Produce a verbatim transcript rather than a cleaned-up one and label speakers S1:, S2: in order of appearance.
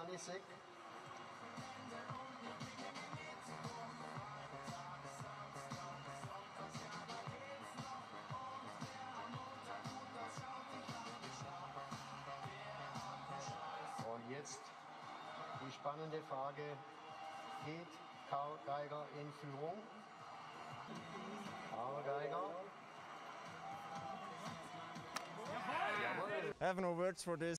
S1: Janisek. Und jetzt die spannende Frage, geht Karl Geiger in Führung? Karl Geiger.
S2: I have no words for this.